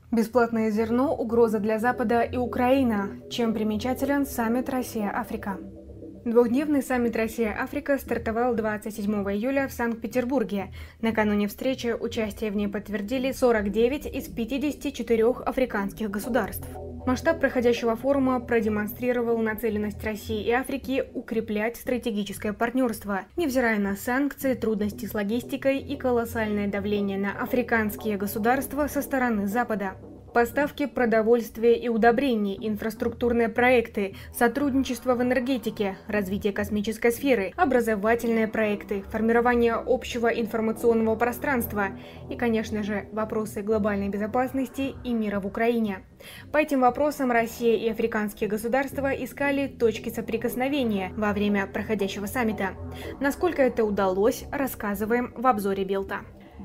Бесплатное зерно – угроза для Запада и Украина. Чем примечателен саммит Россия-Африка? Двухдневный саммит Россия-Африка стартовал 27 июля в Санкт-Петербурге. Накануне встречи участие в ней подтвердили 49 из 54 африканских государств. Масштаб проходящего форума продемонстрировал нацеленность России и Африки укреплять стратегическое партнерство, невзирая на санкции, трудности с логистикой и колоссальное давление на африканские государства со стороны Запада. Поставки продовольствия и удобрений, инфраструктурные проекты, сотрудничество в энергетике, развитие космической сферы, образовательные проекты, формирование общего информационного пространства и, конечно же, вопросы глобальной безопасности и мира в Украине. По этим вопросам Россия и африканские государства искали точки соприкосновения во время проходящего саммита. Насколько это удалось, рассказываем в обзоре Белта.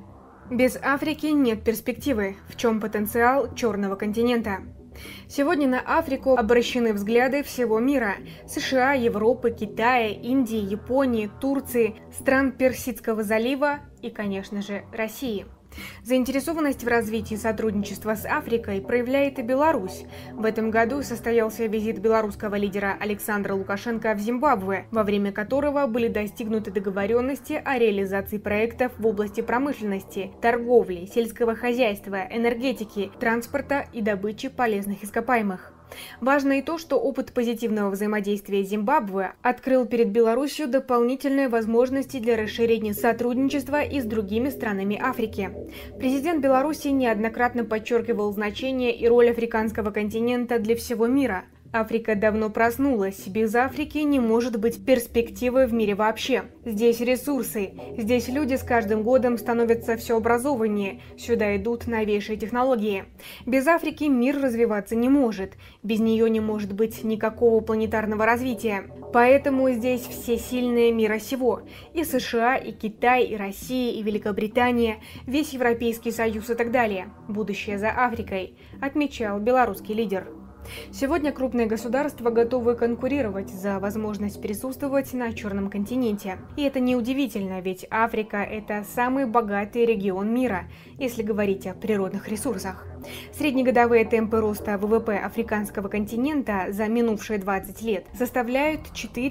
Без Африки нет перспективы. В чем потенциал черного континента? Сегодня на Африку обращены взгляды всего мира – США, Европы, Китая, Индии, Японии, Турции, стран Персидского залива и, конечно же, России. Заинтересованность в развитии сотрудничества с Африкой проявляет и Беларусь. В этом году состоялся визит белорусского лидера Александра Лукашенко в Зимбабве, во время которого были достигнуты договоренности о реализации проектов в области промышленности, торговли, сельского хозяйства, энергетики, транспорта и добычи полезных ископаемых. Важно и то, что опыт позитивного взаимодействия Зимбабве открыл перед Беларусью дополнительные возможности для расширения сотрудничества и с другими странами Африки. Президент Беларуси неоднократно подчеркивал значение и роль африканского континента для всего мира. Африка давно проснулась. Без Африки не может быть перспективы в мире вообще. Здесь ресурсы. Здесь люди с каждым годом становятся все образованнее. Сюда идут новейшие технологии. Без Африки мир развиваться не может. Без нее не может быть никакого планетарного развития. Поэтому здесь все сильные мира сего. И США, и Китай, и Россия, и Великобритания, весь Европейский Союз и так далее. Будущее за Африкой, отмечал белорусский лидер. Сегодня крупные государства готовы конкурировать за возможность присутствовать на Черном континенте. И это неудивительно, ведь Африка – это самый богатый регион мира, если говорить о природных ресурсах. Среднегодовые темпы роста ВВП африканского континента за минувшие 20 лет составляют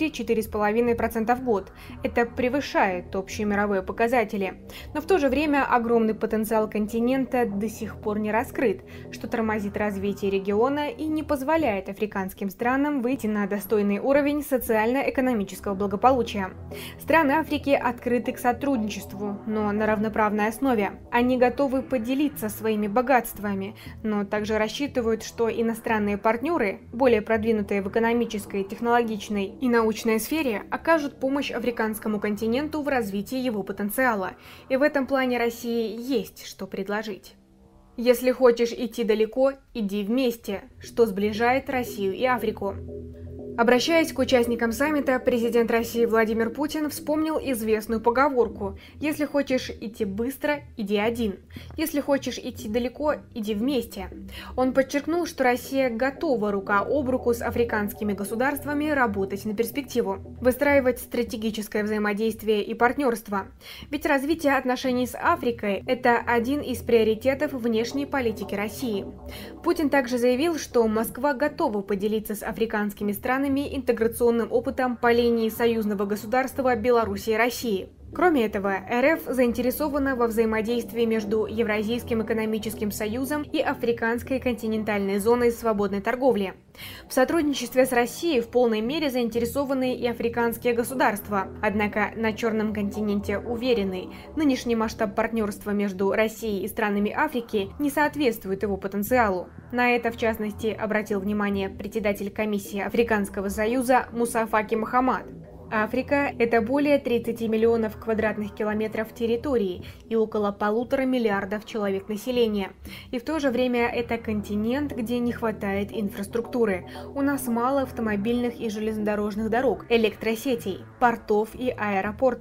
4–4,5% в год. Это превышает общие мировые показатели. Но в то же время огромный потенциал континента до сих пор не раскрыт, что тормозит развитие региона и не позволяет африканским странам выйти на достойный уровень социально-экономического благополучия. Страны Африки открыты к сотрудничеству, но на равноправной основе. Они готовы поделиться своими богатствами, но также рассчитывают, что иностранные партнеры, более продвинутые в экономической, технологичной и научной сфере, окажут помощь африканскому континенту в развитии его потенциала. И в этом плане России есть что предложить. Если хочешь идти далеко, иди вместе, что сближает Россию и Африку. Обращаясь к участникам саммита, президент России Владимир Путин вспомнил известную поговорку: «Если хочешь идти быстро, иди один. Если хочешь идти далеко, иди вместе». Он подчеркнул, что Россия готова рука об руку с африканскими государствами работать на перспективу, выстраивать стратегическое взаимодействие и партнерство. Ведь развитие отношений с Африкой – это один из приоритетов внешней политики России. Путин также заявил, что Москва готова поделиться с африканскими странами интеграционным опытом по линии союзного государства Беларуси и России. Кроме этого, РФ заинтересована во взаимодействии между Евразийским экономическим союзом и Африканской континентальной зоной свободной торговли. В сотрудничестве с Россией в полной мере заинтересованы и африканские государства. Однако на Черном континенте уверены, нынешний масштаб партнерства между Россией и странами Африки не соответствует его потенциалу. На это, в частности, обратил внимание председатель комиссии Африканского союза Муса Факи Мохаммад. Африка – это более 30 миллионов квадратных километров территории и около 1,5 миллиардов человек населения. И в то же время это континент, где не хватает инфраструктуры. У нас мало автомобильных и железнодорожных дорог, электросетей, портов и аэропортов.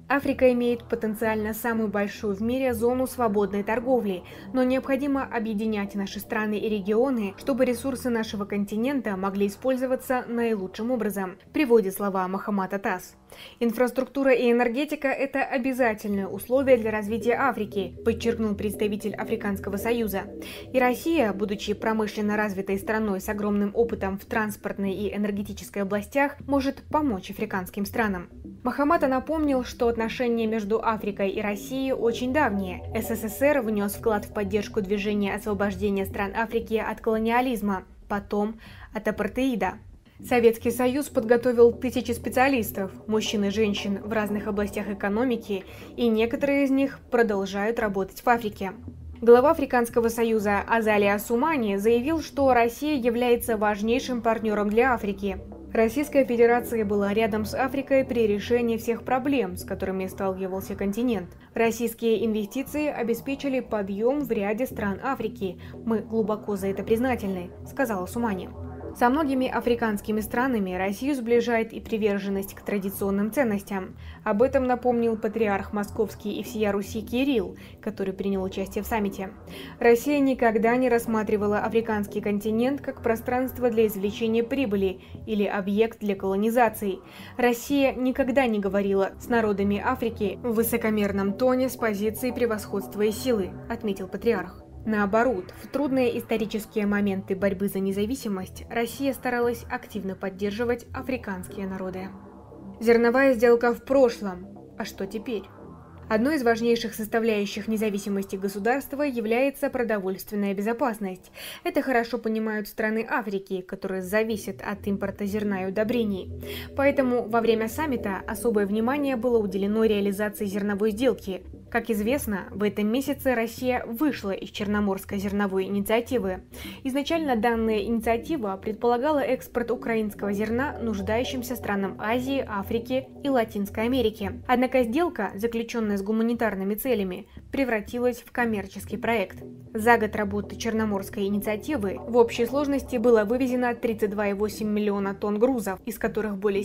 Африка имеет потенциально самую большую в мире зону свободной торговли, но необходимо объединять наши страны и регионы, чтобы ресурсы нашего континента могли использоваться наилучшим образом, приводит слова Мохаммад Атас. Инфраструктура и энергетика – это обязательные условия для развития Африки, подчеркнул представитель Африканского союза. И Россия, будучи промышленно развитой страной с огромным опытом в транспортной и энергетической областях, может помочь африканским странам. Мохаммад напомнил, что отношения между Африкой и Россией очень давние. СССР внес вклад в поддержку движения освобождения стран Африки от колониализма, потом от апартеида. Советский Союз подготовил тысячи специалистов, мужчин и женщин в разных областях экономики, и некоторые из них продолжают работать в Африке. Глава Африканского союза Азали Ассумани заявил, что Россия является важнейшим партнером для Африки. Российская Федерация была рядом с Африкой при решении всех проблем, с которыми сталкивался континент. Российские инвестиции обеспечили подъем в ряде стран Африки. Мы глубоко за это признательны, сказала Ассумани. Со многими африканскими странами Россию сближает и приверженность к традиционным ценностям. Об этом напомнил патриарх Московский и всея Руси Кирилл, который принял участие в саммите. Россия никогда не рассматривала африканский континент как пространство для извлечения прибыли или объект для колонизации. Россия никогда не говорила с народами Африки в высокомерном тоне с позиции превосходства и силы, отметил патриарх. Наоборот, в трудные исторические моменты борьбы за независимость Россия старалась активно поддерживать африканские народы. Зерновая сделка в прошлом. А что теперь? Одной из важнейших составляющих независимости государства является продовольственная безопасность. Это хорошо понимают страны Африки, которые зависят от импорта зерна и удобрений. Поэтому во время саммита особое внимание было уделено реализации зерновой сделки. Как известно, в этом месяце Россия вышла из Черноморской зерновой инициативы. Изначально данная инициатива предполагала экспорт украинского зерна нуждающимся странам Азии, Африки и Латинской Америки. Однако сделка, заключенная с гуманитарными целями, превратилась в коммерческий проект. За год работы Черноморской инициативы в общей сложности было вывезено 32,8 миллиона тонн грузов, из которых более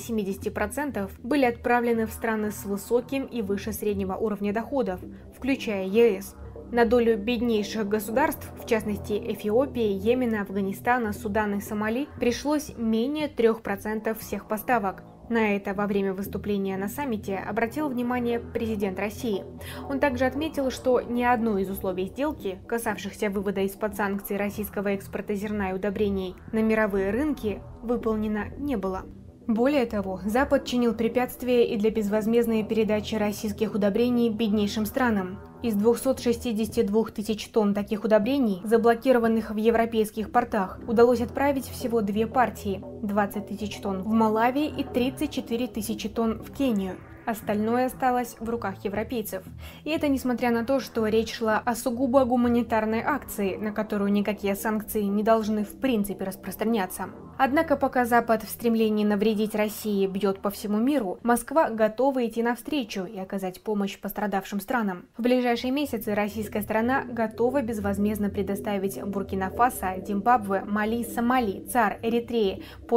70% были отправлены в страны с высоким и выше среднего уровня доходов, включая ЕС. На долю беднейших государств, в частности Эфиопии, Йемена, Афганистана, Судана и Сомали, пришлось менее 3% всех поставок. На это во время выступления на саммите обратил внимание президент России. Он также отметил, что ни одно из условий сделки, касавшихся вывода из-под санкций российского экспорта зерна и удобрений на мировые рынки, выполнено не было. Более того, Запад чинил препятствия и для безвозмездной передачи российских удобрений беднейшим странам. Из 262 тысяч тонн таких удобрений, заблокированных в европейских портах, удалось отправить всего 2 партии – 20 тысяч тонн в Малави и 34 тысячи тонн в Кению. Остальное осталось в руках европейцев. И это несмотря на то, что речь шла о сугубо гуманитарной акции, на которую никакие санкции не должны в принципе распространяться. Однако пока Запад в стремлении навредить России бьет по всему миру, Москва готова идти навстречу и оказать помощь пострадавшим странам. В ближайшие месяцы российская сторона готова безвозмездно предоставить Буркина-Фасо, Зимбабве, Мали, Сомали, ЦАР, Эритреи по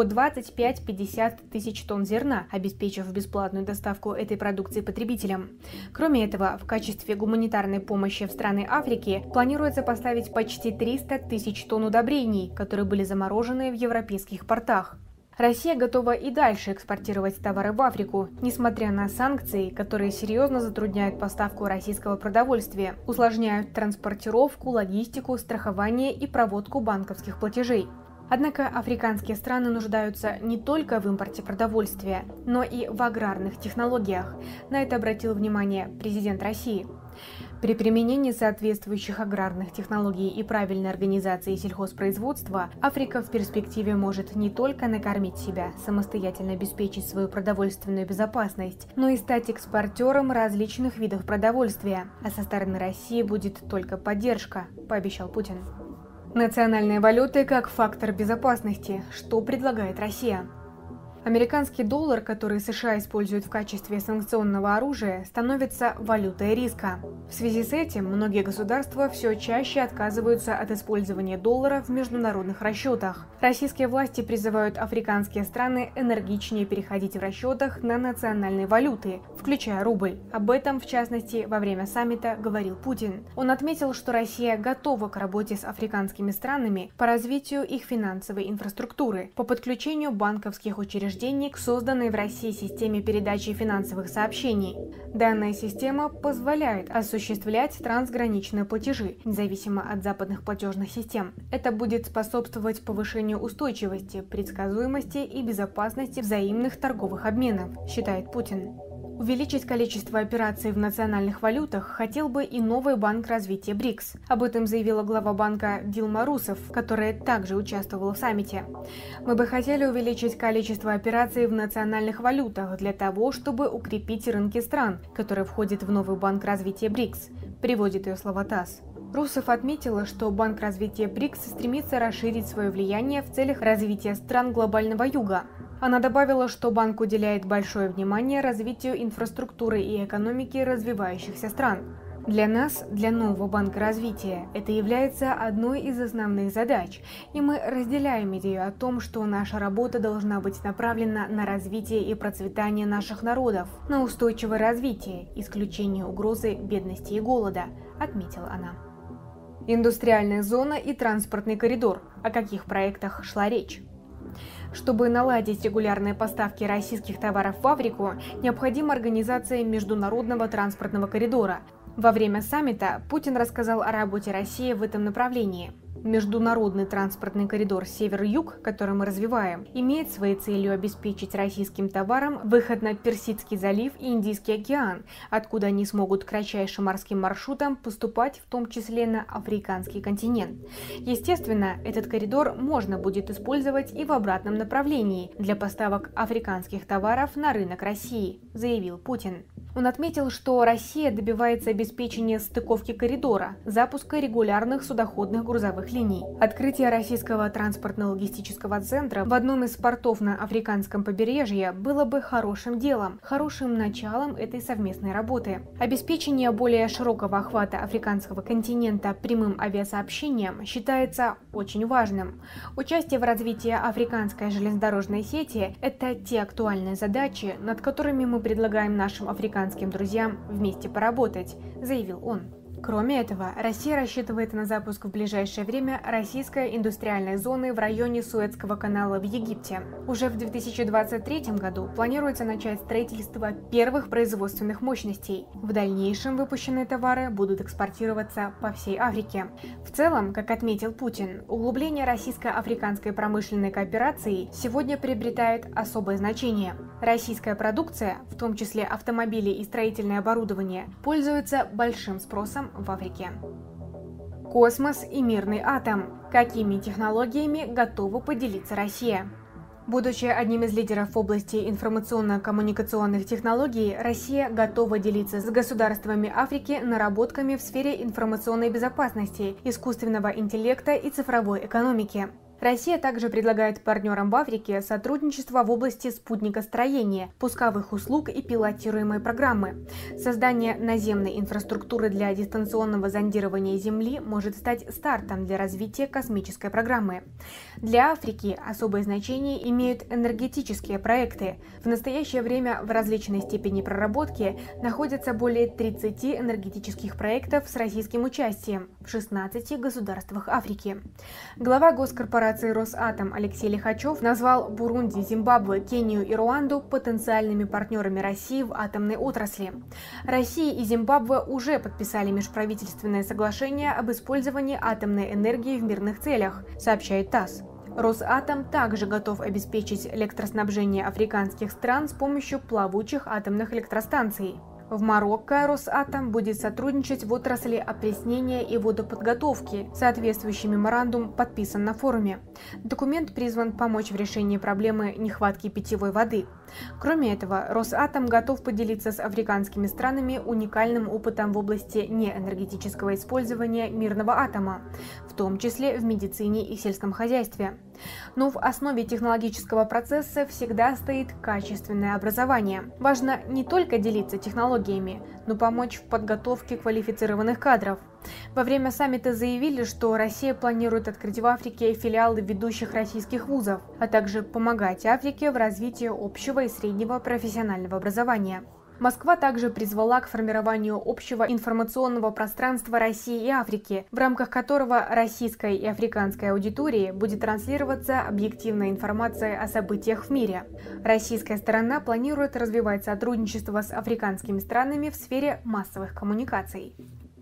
25-50 тысяч тонн зерна, обеспечив бесплатную доставку этой продукции потребителям. Кроме этого, в качестве гуманитарной помощи в страны Африки планируется поставить почти 300 тысяч тонн удобрений, которые были заморожены в европейских портах. Россия готова и дальше экспортировать товары в Африку, несмотря на санкции, которые серьезно затрудняют поставку российского продовольствия, усложняют транспортировку, логистику, страхование и проводку банковских платежей. Однако африканские страны нуждаются не только в импорте продовольствия, но и в аграрных технологиях. На это обратил внимание президент России. При применении соответствующих аграрных технологий и правильной организации сельхозпроизводства Африка в перспективе может не только накормить себя, самостоятельно обеспечить свою продовольственную безопасность, но и стать экспортером различных видов продовольствия. А со стороны России будет только поддержка, пообещал Путин. Национальные валюты как фактор безопасности. Что предлагает Россия? Американский доллар, который США используют в качестве санкционного оружия, становится валютой риска. В связи с этим многие государства все чаще отказываются от использования доллара в международных расчетах. Российские власти призывают африканские страны энергичнее переходить в расчетах на национальные валюты, включая рубль. Об этом, в частности, во время саммита говорил Путин. Он отметил, что Россия готова к работе с африканскими странами по развитию их финансовой инфраструктуры, по подключению банковских учреждений к созданной в России системе передачи финансовых сообщений. Данная система позволяет осуществлять трансграничные платежи, независимо от западных платежных систем. Это будет способствовать повышению устойчивости, предсказуемости и безопасности взаимных торговых обменов, считает Путин. Увеличить количество операций в национальных валютах хотел бы и новый банк развития БРИКС. Об этом заявила глава банка Дилма Русефф, которая также участвовала в саммите. «Мы бы хотели увеличить количество операций в национальных валютах для того, чтобы укрепить рынки стран, которые входят в новый банк развития БРИКС», приводит ее слова ТАСС. Русефф отметила, что Банк развития БРИКС стремится расширить свое влияние в целях развития стран глобального юга. Она добавила, что банк уделяет большое внимание развитию инфраструктуры и экономики развивающихся стран. Для нас, для нового банка развития, это является одной из основных задач, и мы разделяем идею о том, что наша работа должна быть направлена на развитие и процветание наших народов, на устойчивое развитие, исключение угрозы бедности и голода, отметила она. Индустриальная зона и транспортный коридор. О каких проектах шла речь? Чтобы наладить регулярные поставки российских товаров в Африку, необходима организация международного транспортного коридора. Во время саммита Путин рассказал о работе России в этом направлении. Международный транспортный коридор Север-Юг, который мы развиваем, имеет своей целью обеспечить российским товарам выход на Персидский залив и Индийский океан, откуда они смогут кратчайшим морским маршрутом поступать, в том числе на африканский континент. Естественно, этот коридор можно будет использовать и в обратном направлении для поставок африканских товаров на рынок России, заявил Путин. Он отметил, что Россия добивается обеспечения стыковки коридора, запуска регулярных судоходных грузовых линий. Открытие российского транспортно-логистического центра в одном из портов на африканском побережье было бы хорошим делом, хорошим началом этой совместной работы. Обеспечение более широкого охвата африканского континента прямым авиасообщением считается очень важным. Участие в развитии африканской железнодорожной сети – это те актуальные задачи, над которыми мы предлагаем нашим африканским друзьям вместе поработать, заявил он. Кроме этого, Россия рассчитывает на запуск в ближайшее время российской индустриальной зоны в районе Суэцкого канала в Египте. Уже в 2023 году планируется начать строительство первых производственных мощностей. В дальнейшем выпущенные товары будут экспортироваться по всей Африке. В целом, как отметил Путин, углубление российско-африканской промышленной кооперации сегодня приобретает особое значение. Российская продукция, в том числе автомобили и строительное оборудование, пользуется большим спросом в Африке. Космос и мирный атом. Какими технологиями готова поделиться Россия? Будучи одним из лидеров в области информационно-коммуникационных технологий, Россия готова делиться с государствами Африки наработками в сфере информационной безопасности, искусственного интеллекта и цифровой экономики. Россия также предлагает партнерам в Африке сотрудничество в области спутникостроения, пусковых услуг и пилотируемой программы. Создание наземной инфраструктуры для дистанционного зондирования Земли может стать стартом для развития космической программы. Для Африки особое значение имеют энергетические проекты. В настоящее время в различной степени проработки находятся более 30 энергетических проектов с российским участием в 16 государствах Африки. Глава госкорпорации «Росатом» Алексей Лихачев назвал Бурунди, Зимбабве, Кению и Руанду потенциальными партнерами России в атомной отрасли. Россия и Зимбабве уже подписали межправительственное соглашение об использовании атомной энергии в мирных целях, сообщает ТАСС. Росатом также готов обеспечить электроснабжение африканских стран с помощью плавучих атомных электростанций. В Марокко Росатом будет сотрудничать в отрасли опреснения и водоподготовки. Соответствующий меморандум подписан на форуме. Документ призван помочь в решении проблемы нехватки питьевой воды. Кроме этого, Росатом готов поделиться с африканскими странами уникальным опытом в области неэнергетического использования мирного атома, в том числе в медицине и сельском хозяйстве. Но в основе технологического процесса всегда стоит качественное образование. Важно не только делиться технологиями, но помочь в подготовке квалифицированных кадров. Во время саммита заявили, что Россия планирует открыть в Африке филиалы ведущих российских вузов, а также помогать Африке в развитии общего и среднего профессионального образования. Москва также призвала к формированию общего информационного пространства России и Африки, в рамках которого российской и африканской аудитории будет транслироваться объективная информация о событиях в мире. Российская сторона планирует развивать сотрудничество с африканскими странами в сфере массовых коммуникаций.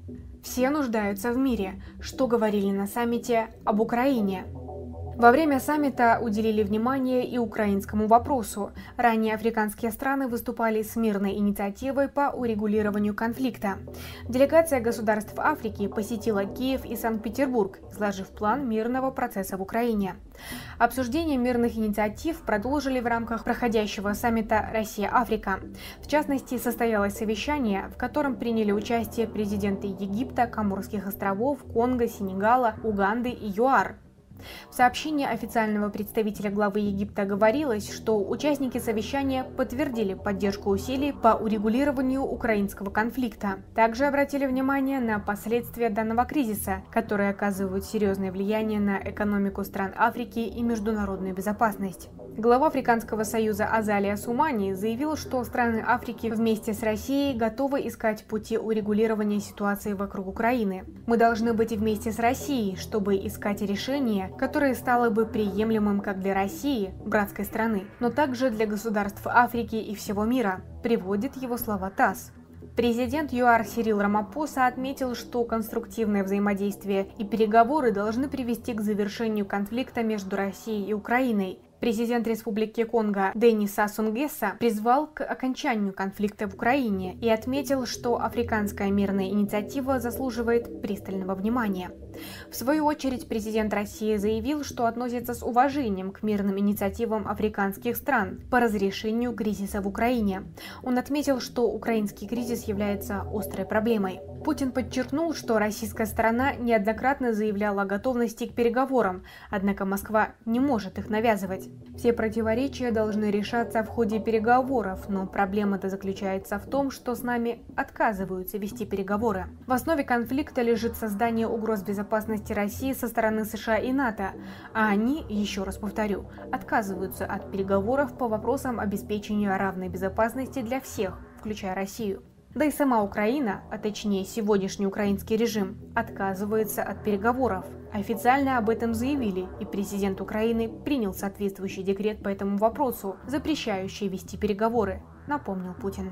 Все нуждаются в мире, что говорили на саммите об Украине. Во время саммита уделили внимание и украинскому вопросу. Ранее африканские страны выступали с мирной инициативой по урегулированию конфликта. Делегация государств Африки посетила Киев и Санкт-Петербург, изложив план мирного процесса в Украине. Обсуждение мирных инициатив продолжили в рамках проходящего саммита «Россия-Африка». В частности, состоялось совещание, в котором приняли участие президенты Египта, Коморских островов, Конго, Сенегала, Уганды и ЮАР. В сообщении официального представителя главы Египта говорилось, что участники совещания подтвердили поддержку усилий по урегулированию украинского конфликта. Также обратили внимание на последствия данного кризиса, которые оказывают серьезное влияние на экономику стран Африки и международную безопасность. Глава Африканского союза Азали Асумани заявил, что страны Африки вместе с Россией готовы искать пути урегулирования ситуации вокруг Украины. Мы должны быть вместе с Россией, чтобы искать решение, которое стало бы приемлемым как для России, братской страны, но также для государств Африки и всего мира, приводит его слова ТАСС. Президент ЮАР Сирил Рамапоса отметил, что конструктивное взаимодействие и переговоры должны привести к завершению конфликта между Россией и Украиной. Президент Республики Конго Денис Сассу Нгеса призвал к окончанию конфликта в Украине и отметил, что африканская мирная инициатива заслуживает пристального внимания. В свою очередь, президент России заявил, что относится с уважением к мирным инициативам африканских стран по разрешению кризиса в Украине. Он отметил, что украинский кризис является острой проблемой. Путин подчеркнул, что российская сторона неоднократно заявляла о готовности к переговорам, однако Москва не может их навязывать. Все противоречия должны решаться в ходе переговоров, но проблема-то заключается в том, что с нами отказываются вести переговоры. В основе конфликта лежит создание угроз безопасности России со стороны США и НАТО, а они, еще раз повторю, отказываются от переговоров по вопросам обеспечения равной безопасности для всех, включая Россию. Да и сама Украина, а точнее сегодняшний украинский режим, отказывается от переговоров. Официально об этом заявили, и президент Украины принял соответствующий декрет по этому вопросу, запрещающий вести переговоры, напомнил Путин.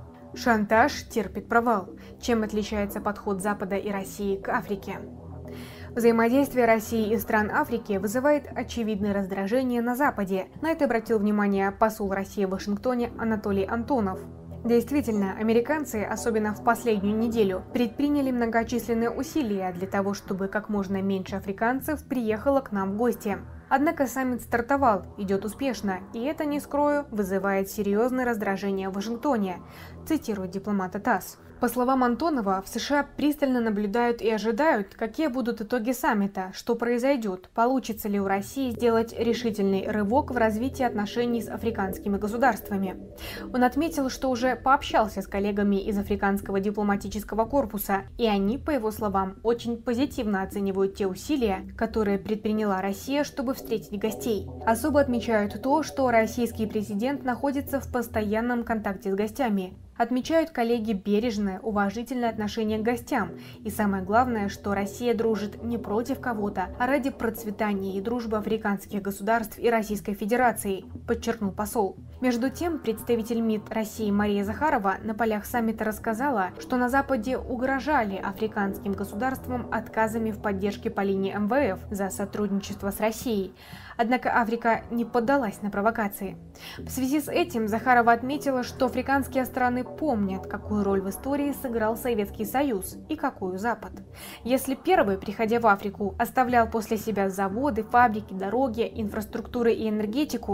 Шантаж терпит провал. Чем отличается подход Запада и России к Африке? Взаимодействие России и стран Африки вызывает очевидное раздражение на Западе. На это обратил внимание посол России в Вашингтоне Анатолий Антонов. Действительно, американцы, особенно в последнюю неделю, предприняли многочисленные усилия для того, чтобы как можно меньше африканцев приехало к нам в гости. Однако саммит стартовал, идет успешно, и это, не скрою, вызывает серьезное раздражение в Вашингтоне, цитирует дипломата ТАСС. По словам Антонова, в США пристально наблюдают и ожидают, какие будут итоги саммита, что произойдет, получится ли у России сделать решительный рывок в развитии отношений с африканскими государствами. Он отметил, что уже пообщался с коллегами из африканского дипломатического корпуса, и они, по его словам, очень позитивно оценивают те усилия, которые предприняла Россия, чтобы встретить гостей. Особо отмечают то, что российский президент находится в постоянном контакте с гостями. Отмечают коллеги бережное, уважительное отношение к гостям. И самое главное, что Россия дружит не против кого-то, а ради процветания и дружбы африканских государств и Российской Федерации, подчеркнул посол. Между тем, представитель МИД России Мария Захарова на полях саммита рассказала, что на Западе угрожали африканским государствам отказами в поддержке по линии МВФ за сотрудничество с Россией. Однако Африка не поддалась на провокации. В связи с этим Захарова отметила, что африканские страны помнят, какую роль в истории сыграл Советский Союз и какую Запад. Если первый, приходя в Африку, оставлял после себя заводы, фабрики, дороги, инфраструктуру и энергетику,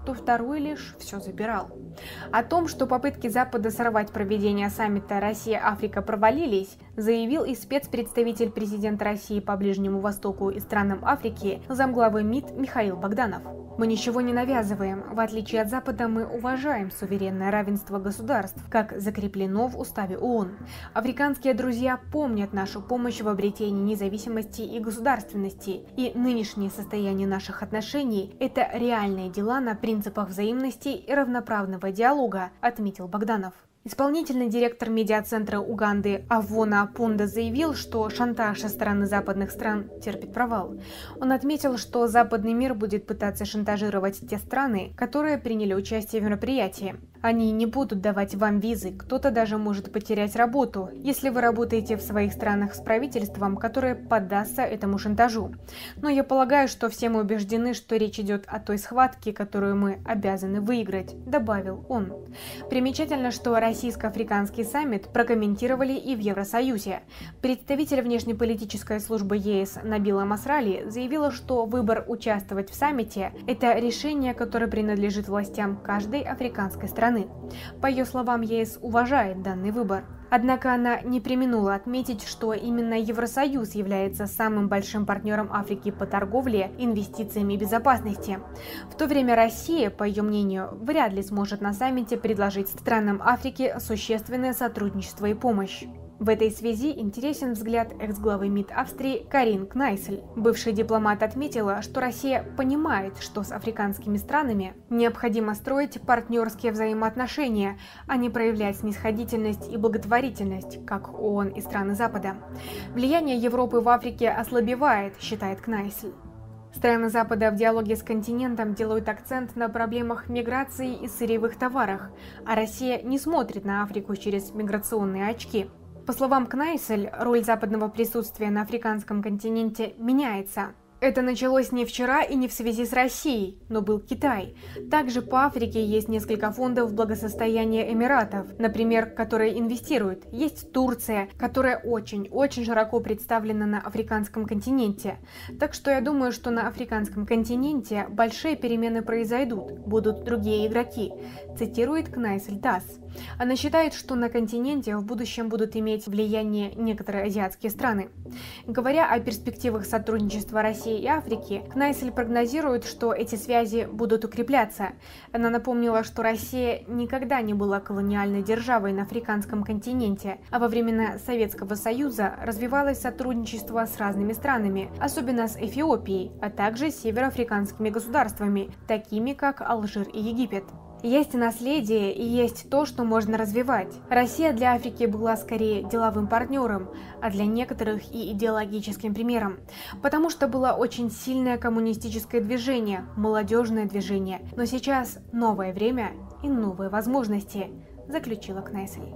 то второй лишь все забирал. О том, что попытки Запада сорвать проведение саммита Россия-Африка провалились, заявил и спецпредставитель президента России по Ближнему Востоку и странам Африки, замглавы МИД Михаил Богданов. Мы ничего не навязываем. В отличие от Запада, мы уважаем суверенное равенство государств, как закреплено в Уставе ООН. Африканские друзья помнят нашу помощь в обретении независимости и государственности, и нынешнее состояние наших отношений – это реальные дела на принципах взаимности и равноправного диалога, отметил Богданов. Исполнительный директор медиацентра Уганды Авона Пунда заявил, что шантаж со стороны западных стран терпит провал. Он отметил, что западный мир будет пытаться шантажировать те страны, которые приняли участие в мероприятии. Они не будут давать вам визы, кто-то даже может потерять работу, если вы работаете в своих странах с правительством, которое поддастся этому шантажу. Но я полагаю, что все мы убеждены, что речь идет о той схватке, которую мы обязаны выиграть, добавил он. Примечательно, что Российско-африканский саммит прокомментировали и в Евросоюзе. Представитель внешнеполитической службы ЕС Набила Масрали заявила, что выбор участвовать в саммите – это решение, которое принадлежит властям каждой африканской страны. По ее словам, ЕС уважает данный выбор. Однако она не преминула отметить, что именно Евросоюз является самым большим партнером Африки по торговле, инвестициям и безопасности. В то время Россия, по ее мнению, вряд ли сможет на саммите предложить странам Африки существенное сотрудничество и помощь. В этой связи интересен взгляд экс-главы МИД Австрии Карин Кнайсель. Бывший дипломат отметила, что Россия понимает, что с африканскими странами необходимо строить партнерские взаимоотношения, а не проявлять снисходительность и благотворительность, как ООН и страны Запада. Влияние Европы в Африке ослабевает, считает Кнайсель. Страны Запада в диалоге с континентом делают акцент на проблемах миграции и сырьевых товарах, а Россия не смотрит на Африку через миграционные очки. По словам Кнайсель, роль западного присутствия на африканском континенте меняется. Это началось не вчера и не в связи с Россией, но был Китай. Также по Африке есть несколько фондов благосостояния Эмиратов, например, которые инвестируют. Есть Турция, которая очень широко представлена на африканском континенте. Так что я думаю, что на африканском континенте большие перемены произойдут, будут другие игроки, цитирует Кнайсель ТАСС. Она считает, что на континенте в будущем будут иметь влияние некоторые азиатские страны. Говоря о перспективах сотрудничества России и Африки, Кнайсель прогнозирует, что эти связи будут укрепляться. Она напомнила, что Россия никогда не была колониальной державой на африканском континенте, а во времена Советского Союза развивалось сотрудничество с разными странами, особенно с Эфиопией, а также с североафриканскими государствами, такими как Алжир и Египет. Есть наследие и есть то, что можно развивать. Россия для Африки была скорее деловым партнером, а для некоторых и идеологическим примером. Потому что было очень сильное коммунистическое движение, молодежное движение. Но сейчас новое время и новые возможности, заключила Кнайсель.